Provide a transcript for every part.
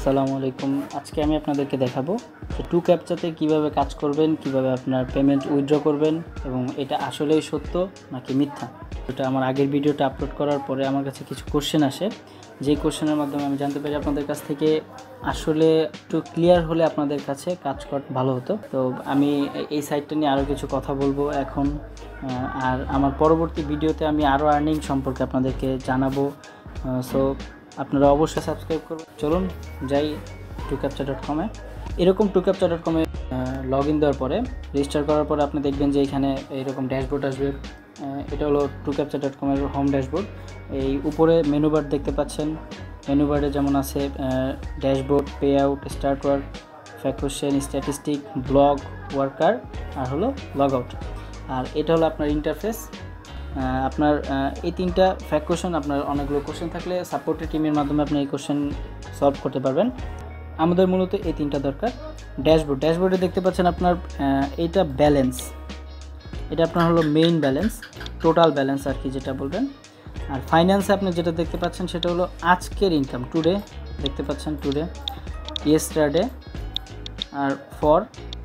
আসসালামু আলাইকুম। আজকে আমি আপনাদেরকে দেখাবো যে টু ক্যাপচাতে কিভাবে কাজ করবেন, কিভাবে আপনার পেমেন্ট উইথড্র করবেন এবং এটা আসলেই সত্য নাকি মিথ্যা। এটা আমার আগের ভিডিওটা আপলোড করার পরে আমার কাছে কিছু কোশ্চেন আসে, যেই কোশ্চেনের মাধ্যমে আমি জানতে পারি আপনাদের কাছ থেকে আসলে একটু ক্লিয়ার হলে আপনাদের কাছে কাজ করা ভালো হতো। তো আমি এই সাইটটা নিয়ে আরও কিছু কথা বলবো এখন, আর আমার পরবর্তী ভিডিওতে আমি আরও আর্নিং সম্পর্কে আপনাদেরকে জানাবো। সো আপনারা অবশ্যই সাবস্ক্রাইব করবেন। চলুন যাই tucaptcha.com-এ। এরকম tucaptcha.com-এ লগ ইন দেওয়ার পরে রেজিস্টার করার পরে আপনি দেখবেন যে এখানে এইরকম ড্যাশবোর্ড আসবে। এটা হলো tucaptcha.com-এর হোম ড্যাশবোর্ড। এই উপরে মেনু বার দেখতে পাচ্ছেন। মেনু বারে যেমন আছে dashboard, pay out, start work, ফ্যাক্টুশন, স্ট্যাটিস্টিক, ব্লগ, ওয়ার্কার আর হলো লগ আউট। আর এটা হলো আপনার ইন্টারফেস। আপনার এই তিনটা ফ্যাক্ট কোশ্চেন, আপনার অনেকগুলো কোশ্চেন থাকলে সাপোর্টের টিমের মাধ্যমে আপনি এই কোশ্চেন সলভ করতে পারবেন। আমাদের মূলত এই তিনটা দরকার। ড্যাশবোর্ডে দেখতে পাচ্ছেন আপনার এইটা ব্যালেন্স, এটা আপনার হলো মেইন ব্যালেন্স, টোটাল ব্যালেন্স আর কি যেটা বলবেন। আর ফাইন্যান্সে আপনি যেটা দেখতে পাচ্ছেন সেটা হলো আজকের ইনকাম, টুডে দেখতে পাচ্ছেন, টুডে, ইয়েস্টারডে আর ফর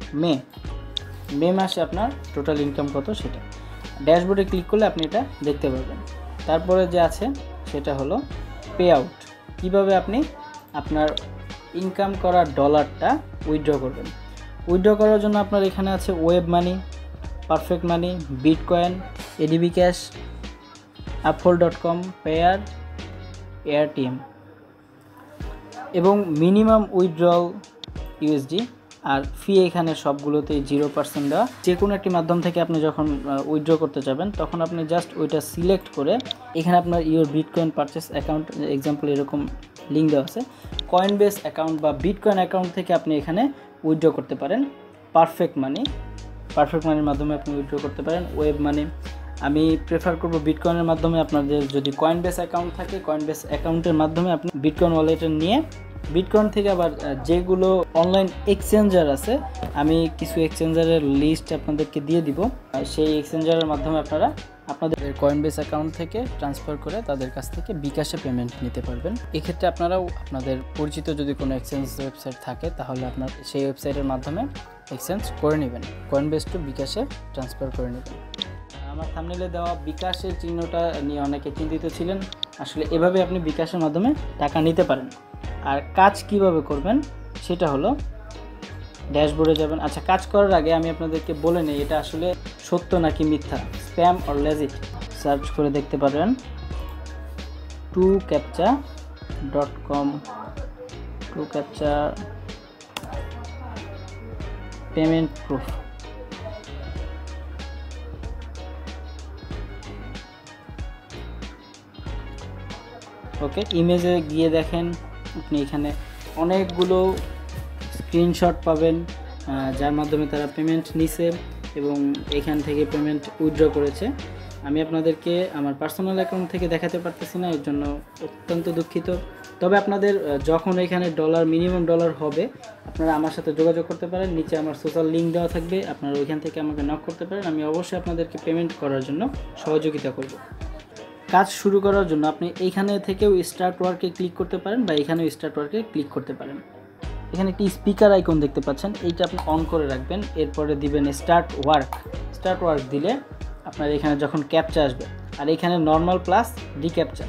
মে মাসে আপনার টোটাল ইনকাম কত সেটা। ড্যাশবোর্ডে ক্লিক করলে আপনি এটা দেখতে পারবেন। তারপরে যে আছে সেটা হলো পে আউট, কীভাবে আপনি আপনার ইনকাম করা ডলারটা উইথড্র করবেন। উইথড্র করার জন্য আপনার এখানে আছে web money, perfect money, bitcoin, ADV cash, uphold.com, Payeer, ARTM এবং মিনিমাম উইথড্রল ইউএসডি। আর ফি এখানে সবগুলোতেই 0% দেওয়া। যে কোনো একটি মাধ্যম থেকে আপনি যখন উইথড্র করতে যাবেন তখন আপনি জাস্ট ওইটা সিলেক্ট করে এখানে আপনার your bitcoin purchase account, example এরকম লিঙ্ক দেওয়া আছে, কয়েনবেস অ্যাকাউন্ট বা বিটকয়েন অ্যাকাউন্ট থেকে আপনি এখানে উইথড্র করতে পারেন। পারফেক্ট মানির মাধ্যমে আপনি উইথড্র করতে পারেন। ওয়েব মানি আমি প্রেফার করব বিটকয়েনের মাধ্যমে। আপনাদের যদি কয়েনবেস অ্যাকাউন্ট থাকে, কয়েনবেস অ্যাকাউন্টের মাধ্যমে আপনি বিটকয়েন ওয়ালেটে নিয়ে বিটকয়েন থেকে আবার যেগুলো অনলাইন এক্সচেঞ্জার আছে, আমি কিছু এক্সচেঞ্জারের লিস্ট আপনাদেরকে দিয়ে দিব, সেই এক্সচেঞ্জারের মাধ্যমে আপনারা আপনাদের কয়েনবেস অ্যাকাউন্ট থেকে ট্রান্সফার করে তাদের কাছ থেকে বিকাশে পেমেন্ট নিতে পারবেন। এক্ষেত্রে আপনারাও আপনাদের পরিচিত যদি কোনো এক্সচেঞ্জ ওয়েবসাইট থাকে তাহলে আপনার সেই ওয়েবসাইটের মাধ্যমে এক্সচেঞ্জ করে নেবেন, কয়েনবেস টু বিকাশে ট্রান্সফার করে নেবেন। আমার থাম্বনেইলে দেওয়া বিকাশের চিহ্নটা নিয়ে অনেকে চিন্তিত ছিলেন। আসলে এভাবে আপনি বিকাশের মাধ্যমে টাকা নিতে পারেন। আর কাজ কিভাবে করবেন সেটা হলো ড্যাশবোর্ডে যাবেন। আচ্ছা, কাজ করার আগে আমি আপনাদেরকে বলে নিই এটা আসলে সত্য নাকি মিথ্যা। স্প্যাম অর লেজিট সার্চ করে দেখতে পারেন tucaptcha.com, tucaptcha payment proof. Okay, ইমেজে গিয়ে দেখেন আপনি এখানে অনেকগুলো স্ক্রিনশট পাবেন যার মাধ্যমে তারা পেমেন্ট নিছে এবং এখান থেকে পেমেন্ট উইথড্র করেছে। আমি আপনাদেরকে আমার পার্সোনাল অ্যাকাউন্ট থেকে দেখাতে পারতেছি না, এর জন্য অত্যন্ত দুঃখিত। তবে আপনাদের যখন এখানে মিনিমাম ডলার হবে আপনারা আমার সাথে যোগাযোগ করতে পারেন। নিচে আমার সোশ্যাল লিঙ্ক দেওয়া থাকবে, আপনারা ওইখান থেকে আমাকে নক করতে পারেন। আমি অবশ্যই আপনাদেরকে পেমেন্ট করার জন্য সহযোগিতা করব। কাজ শুরু করার জন্য আপনি এইখানে থেকেও স্টার্ট ওয়ার্কে ক্লিক করতে পারেন বা এখানেও স্টার্ট ওয়ার্কে ক্লিক করতে পারেন। এখানে একটি স্পিকার আইকন দেখতে পাচ্ছেন, এইটা আপনি অন করে রাখবেন। এরপরে দিবেন স্টার্ট ওয়ার্ক দিলে আপনার এখানে যখন ক্যাপচা আসবে, আর এখানে নর্মাল প্লাস রিক্যাপচা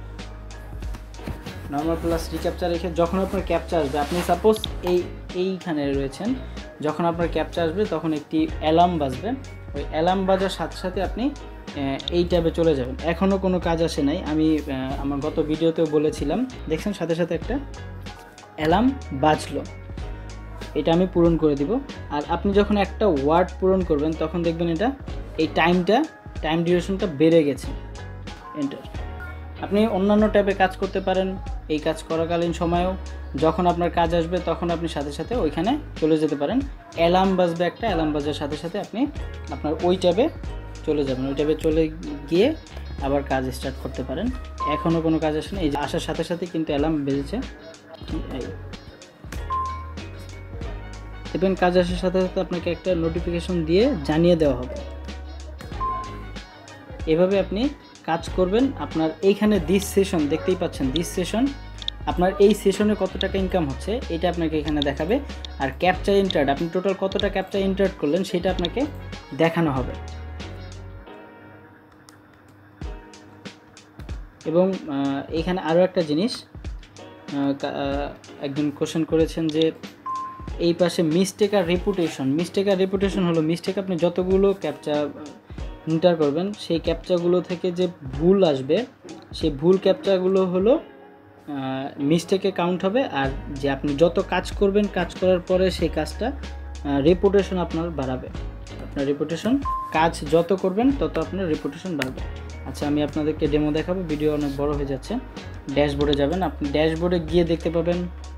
রেখে যখন আপনার ক্যাপচা আসবে, আপনি সাপোজ এইখানে রয়েছেন, যখন আপনার ক্যাপচা আসবে তখন একটি অ্যালার্ম বাজবে। ওই অ্যালার্ম বাজার সাথে সাথে আপনি এই ট্যাবে চলে যাবেন। এখনও কোনো কাজ আসে নাই, আমি আমার গত ভিডিওতেও বলেছিলাম, দেখছেন সাথে সাথে একটা অ্যালার্ম বাজলো, এটা আমি পূরণ করে দিব। আর আপনি যখন একটা ওয়ার্ড পূরণ করবেন তখন দেখবেন এটা এই টাইম ডিউরেশনটা বেড়ে গেছে। এন্টার। আপনি অন্যান্য ট্যাবে কাজ করতে পারেন এই কাজ করাকালীন সময়েও। যখন আপনার কাজ আসবে তখন আপনি সাথে সাথে ওইখানে চলে যেতে পারেন। অ্যালার্ম বাজবে, একটা অ্যালার্ম বাজার সাথে সাথে আপনি আপনার ওই ট্যাবে চলে যাবেন। ওই ট্যাবে চলে গিয়ে আবার কাজ স্টার্ট করতে পারেন। এখনও কোনো কাজ আসে না, এই যে আসার সাথে সাথে কিন্তু অ্যালার্ম বেজেছে। দেখবেন কাজ আসার সাথে সাথে আপনাকে একটা নোটিফিকেশন দিয়ে জানিয়ে দেওয়া হবে। এভাবে আপনি কাজ করবেন। আপনার এইখানে দিস সেশন দেখতেই পাচ্ছেন, দিস সেশন আপনার এই সেশনে কত টাকা ইনকাম হচ্ছে এটা আপনাকে এখানে দেখাবে। আর ক্যাপচা এন্টার্ড, আপনি টোটাল কতটা ক্যাপচা এন্টার্ড করলেন সেটা আপনাকে দেখানো হবে। এবং এখানে আরও একটা জিনিস, একজন কোশ্চেন করেছেন যে এই পাশে মিস্টেক আর রেপুটেশন। মিস্টেক আর রেপুটেশন হলো, মিস্টেক আপনি যতগুলো ক্যাপচা এন্টার করবেন সেই ক্যাপচাগুলো থেকে যে ভুল আসবে সেই ভুল ক্যাপচাগুলো হলো মিস্টেকে কাউন্ট হবে। আর যে আপনি যত কাজ করবেন, কাজ করার পরে সেই কাজটা রেপুটেশন আপনার বাড়াবে। আপনার রেপুটেশন, কাজ যত করবেন তত আপনার রেপুটেশন বাড়বে। আচ্ছা, আমি আপনাদেরকে ডেমো দেখাবো, ভিডিও অনেক বড় হয়ে যাচ্ছে। ড্যাশবোর্ডে যাবেন, আপনি ড্যাশবোর্ডে গিয়ে দেখতে পাবেন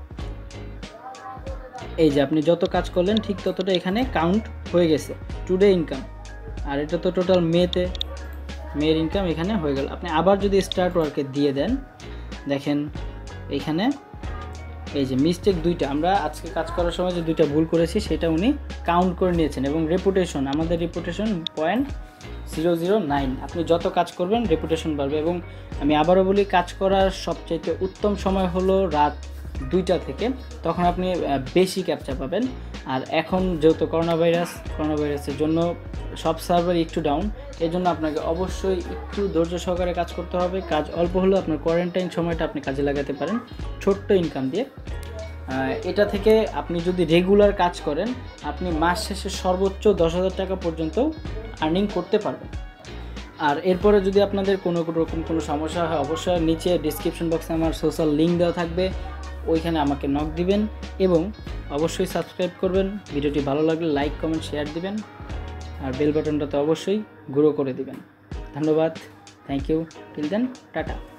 এই যে আপনি যত কাজ করলেন ঠিক ততটা এখানে কাউন্ট হয়ে গেছে টুডে ইনকাম। আর এটা তো টোটাল মেয়ের ইনকাম এখানে হয়ে গেল। আপনি আবার যদি স্টার্ট ওয়ার্কে দিয়ে দেন, দেখেন এখানে এই যে মিস্টেক দুইটা, আমরা আজকে কাজ করার সময় যে দুইটা ভুল করেছি সেটা উনি কাউন্ট করে নিয়েছেন। এবং রেপুটেশন, আমাদের রেপুটেশন 0.009। আপনি যত কাজ করবেন রেপুটেশন বাড়বে। এবং আমি আবারও বলি, কাজ করার সবচাইতে উত্তম সময় হলো রাত 2টা থেকে, তখন আপনি বেশি ক্যাপচা পাবেন। আর এখন যেহেতু করোনা ভাইরাসের জন্য সব সার্ভার একটু ডাউন, এই জন্য আপনাকে অবশ্যই একটু ধৈর্য সহকারে কাজ করতে হবে। কাজ অল্প হলেও আপনার কোয়ারেন্টাইন সময়টা আপনি কাজে লাগাতে পারেন ছোট্ট ইনকাম দিয়ে। এটা থেকে আপনি যদি রেগুলার কাজ করেন, আপনি মাস শেষে সর্বোচ্চ 10,000 টাকা পর্যন্ত আর্নিং করতে পারবেন। আর এরপরে যদি আপনাদের কোনো রকম কোনো সমস্যা হয়, অবশ্যই নিচে ডিসক্রিপশন বক্সে আমার সোশ্যাল লিঙ্ক দেওয়া থাকবে, ওইখানে আমাকে নক দিবেন। এবং অবশ্যই সাবস্ক্রাইব করবেন, ভিডিওটি ভালো লাগলে লাইক কমেন্ট শেয়ার দিবেন, আর বেল বাটনটাতে অবশ্যই গ্রো করে দিবেন। ধন্যবাদ, thank you, till then, tata.